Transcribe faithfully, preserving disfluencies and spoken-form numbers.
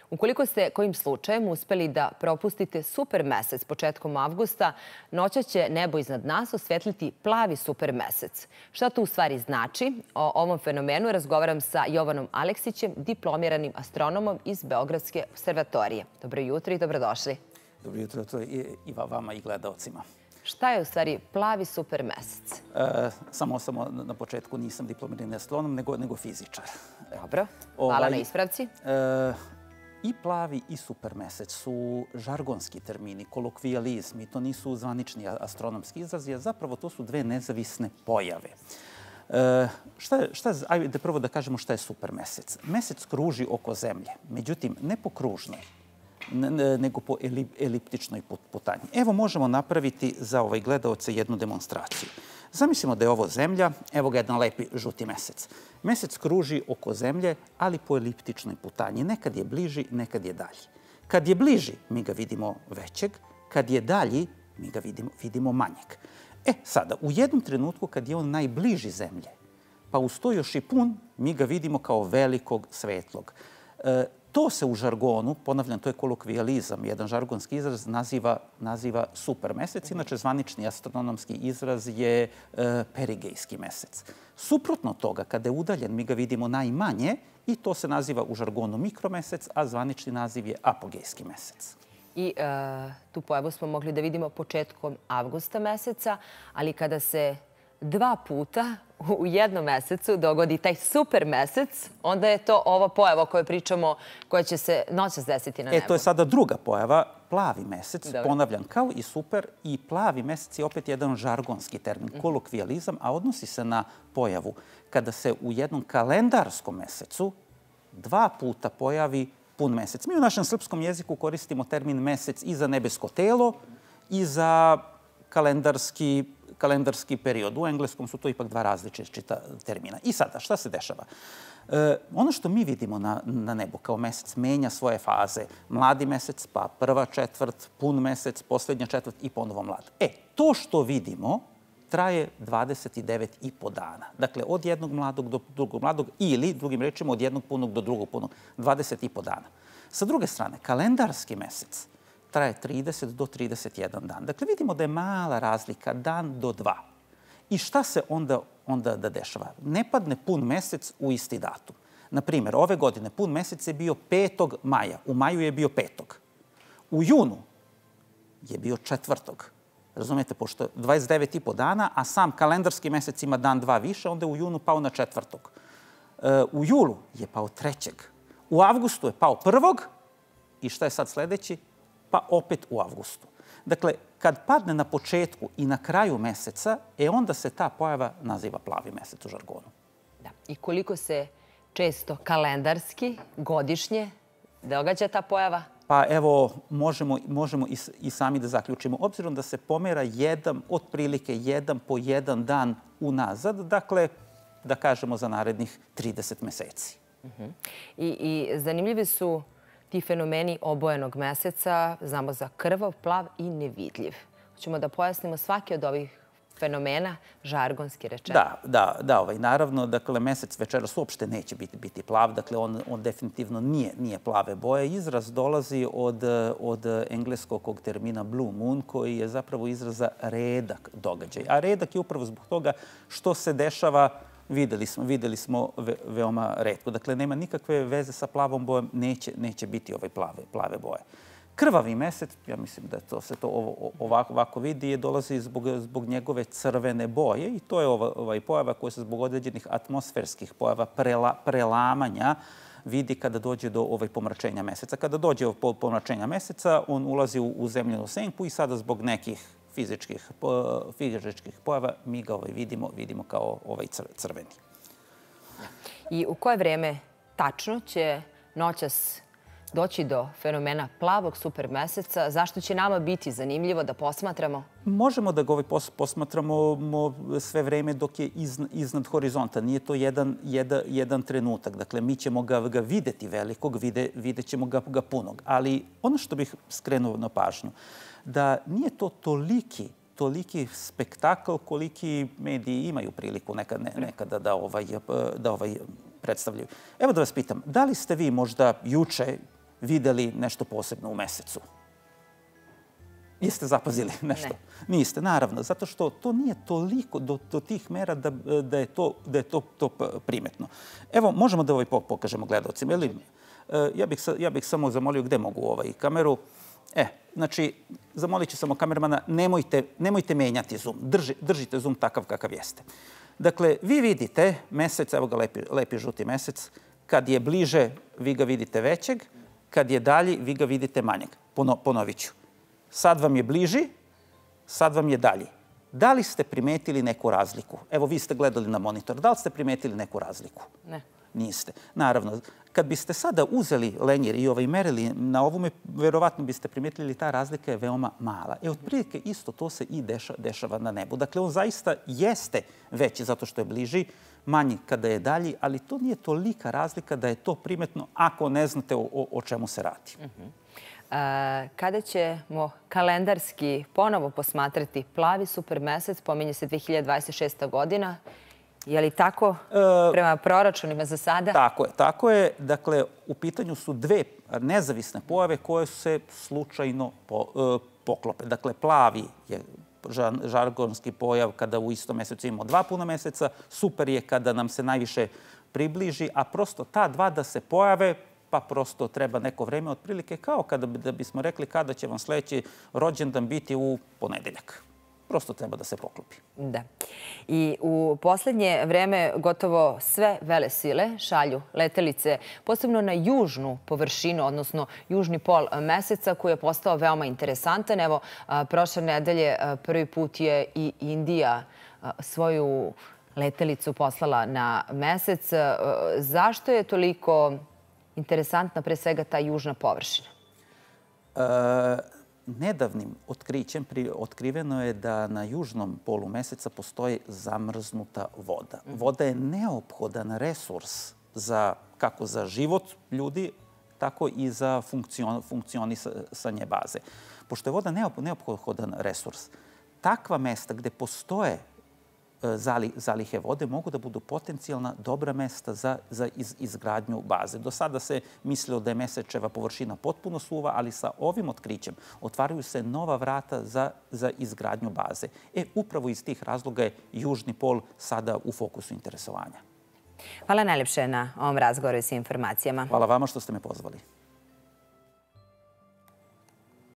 Ukoliko ste kojim slučajem uspeli da propustite super mesec početkom avgusta, noća će nebo iznad nas osvetliti plavi super mesec. Šta to u stvari znači? O ovom fenomenu razgovaram sa Jovanom Aleksićem, diplomiranim astronomom iz Beogradske observatorije. Dobro jutro i dobrodošli. Dobro jutro i vama i gledalcima. Šta je u stvari plavi super mesec? Samo na početku nisam diplomirani astronom, nego fizičar. Dobro, hvala na ispravci. I plavi i super mesec su žargonski termini, kolokvijalizmi. To nisu zvanični astronomski izrazi, a zapravo to su dve nezavisne pojave. Ajde prvo da kažemo šta je super mesec. Mesec kruži oko Zemlje, međutim ne po kružnoj, nego po eliptičnoj putanji. Evo možemo napraviti za ovaj gledaoce jednu demonstraciju. Zamislimo da je ovo Zemlja, evo ga jedan lepi žuti mesec. Mesec kruži oko Zemlje, ali po eliptičnoj putanji. Nekad je bliži, nekad je dalji. Kad je bliži, mi ga vidimo većeg, kad je dalji, mi ga vidimo manjeg. E, sada, u jednom trenutku kad je on najbliži Zemlje, pa uz to još i pun, mi ga vidimo kao velikog, svetlog. To se u žargonu, ponavljam, to je kolokvijalizam, jedan žargonski izraz, naziva super mesec. Inače, zvanični astronomski izraz je perigejski mesec. Suprotno toga, kada je udaljen, mi ga vidimo najmanje i to se naziva u žargonu mikromesec, a zvanični naziv je apogejski mesec. I tu pojavu smo mogli da vidimo početkom avgusta meseca, ali kada se dva puta u jednom mesecu dogodi taj super mesec, onda je to ova pojava o kojoj pričamo, koja će se noćas desiti na nebu. E, to je sada druga pojava, plavi mesec. Ponavljam, kao i super, i plavi mesec je opet jedan žargonski termin, kolokvijalizam, a odnosi se na pojavu kada se u jednom kalendarskom mesecu dva puta pojavi pun mesec. Mi u našem srpskom jeziku koristimo termin mesec i za nebesko telo i za kalendarski kalendarski period. U engleskom su to ipak dva različita termina. I sada, šta se dešava? Ono što mi vidimo na nebu kao mesec menja svoje faze. Mladi mesec, pa prva četvrt, pun mesec, posljednja četvrt i ponovo mlad. E, to što vidimo traje dvadeset devet i po dana. Dakle, od jednog mladog do drugog mladog ili, drugim rečima, od jednog punog do drugog punog. dvadeset i po dana. Sa druge strane, kalendarski mesec traje trideset do trideset jedan dan. Dakle, vidimo da je mala razlika, dan do dva. I šta se onda da dešava? Ne padne pun mesec u isti datum. Naprimjer, ove godine pun mesec je bio petog maja. U maju je bio petog. U junu je bio četvrtog. Razumijete, pošto dvadeset devet i po dana, a sam kalendarski mesec ima dan dva više, onda je u junu pao na četvrtog. U julu je pao trećeg. U avgustu je pao prvog. I šta je sad sljedeći? Pa opet u avgustu. Dakle, kad padne na početku i na kraju meseca, e onda se ta pojava naziva plavi mesec u žargonu. Da. I koliko se često kalendarski, godišnje događa ta pojava? Pa evo, možemo i sami da zaključimo. Obzirom da se pomera jedan, otprilike jedan po jedan dan unazad, dakle, da kažemo za narednih trideset meseci. I zanimljivi su ti fenomeni obojenog meseca, znamo za krvav, plav i nevidljiv. Hoćemo da pojasnimo svaki od ovih fenomena, žargonski rečeno. Da, da, naravno, dakle, mesec večeras uopšte neće biti plav, dakle, on definitivno nije plave boje. Izraz dolazi od engleskog termina blue moon, koji je zapravo izraz za redak događaj. A redak je upravo zbog toga što se dešava, videli smo veoma retko. Dakle, nema nikakve veze sa plavom bojom, neće biti ove plave boje. Krvavi mesec, ja mislim da se to ovako vidi, dolazi zbog njegove crvene boje i to je ovaj pojava koja se zbog određenih atmosferskih pojava prelamanja vidi kada dođe do ovaj pomračenja meseca. Kada dođe do pomračenja meseca, on ulazi u zemljenu senku i sada zbog nekih fizičkih pojava mi ga vidimo kao ovaj crveni. I u koje vreme tačno će noćas doći do fenomena plavog super meseca? Zašto će nama biti zanimljivo da posmatramo? Možemo da ga posmatramo sve vreme dok je iznad horizonta. Nije to jedan trenutak. Dakle, mi ćemo ga videti velikog, vidjet ćemo ga punog. Ali ono što bih skrenuo na pažnju, da nije to toliki toliki spektakl koliki mediji imaju priliku nekada da predstavljaju. Evo da vas pitam, da li ste vi možda juče videli nešto posebno u mesecu? Jeste zapazili nešto? Niste, naravno, zato što to nije toliko do tih mera da je to primetno. Evo, možemo da ovaj pokažemo gledalcima. Ja bih samo zamolio gde mogu ovaj kameru. E, znači, zamolit ću samo kamermana, nemojte menjati zoom. Držite zoom takav kakav jeste. Dakle, vi vidite mesec, evo ga lepi žuti mesec, kad je bliže, vi ga vidite većeg, kad je dalji, vi ga vidite manjeg. Ponovit ću. Sad vam je bliži, sad vam je dalji. Da li ste primetili neku razliku? Evo, vi ste gledali na monitor. Da li ste primetili neku razliku? Ne. Niste. Naravno, kad biste sada uzeli lenjer i ovaj merili na ovome, verovatno biste primetili ta razlika je veoma mala. E, otprilike isto to se i dešava na nebu. Dakle, on zaista jeste veći zato što je bliži, manji kada je dalji, ali to nije tolika razlika da je to primetno ako ne znate o čemu se radi. Kada ćemo kalendarski ponovo posmatrati plavi super mesec, pominje se dve hiljade dvadeset šesta godina, je li tako prema proračunima za sada? Tako je, tako je. Dakle, u pitanju su dve nezavisne pojave koje se slučajno poklope. Dakle, plavi je žargonski pojav kada u istom mesecu imamo dva puna meseca, super je kada nam se najviše približi, a prosto ta dva da se pojave, pa prosto treba neko vreme, otprilike kao kada bismo rekli kada će vam sledeći rođendan biti u ponedeljak. Prosto treba da se poklopi. Da. I u poslednje vreme gotovo sve vele sile šalju letelice, posebno na južnu površinu, odnosno južni pol meseca, koji je postao veoma interesantan. Evo, prošle nedelje prvi put je i Indija svoju letelicu poslala na mesec. Zašto je toliko interesantna pre svega ta južna površina? Nedavnim otkrićem otkriveno je da na južnom polu meseca postoji zamrznuta voda. Voda je neophodan resurs kako za život ljudi, tako i za funkcionisanje baze. Pošto je voda neophodan resurs, takva mesta gde postoje zalihe vode mogu da budu potencijalna dobra mesta za izgradnju baze. Do sada se mislilo da je mesečeva površina potpuno suva, ali sa ovim otkrićem otvaraju se nova vrata za izgradnju baze. E, upravo iz tih razloga je južni pol sada u fokusu interesovanja. Hvala najlepše na ovom razgovoru i s informacijama. Hvala vama što ste me pozvali.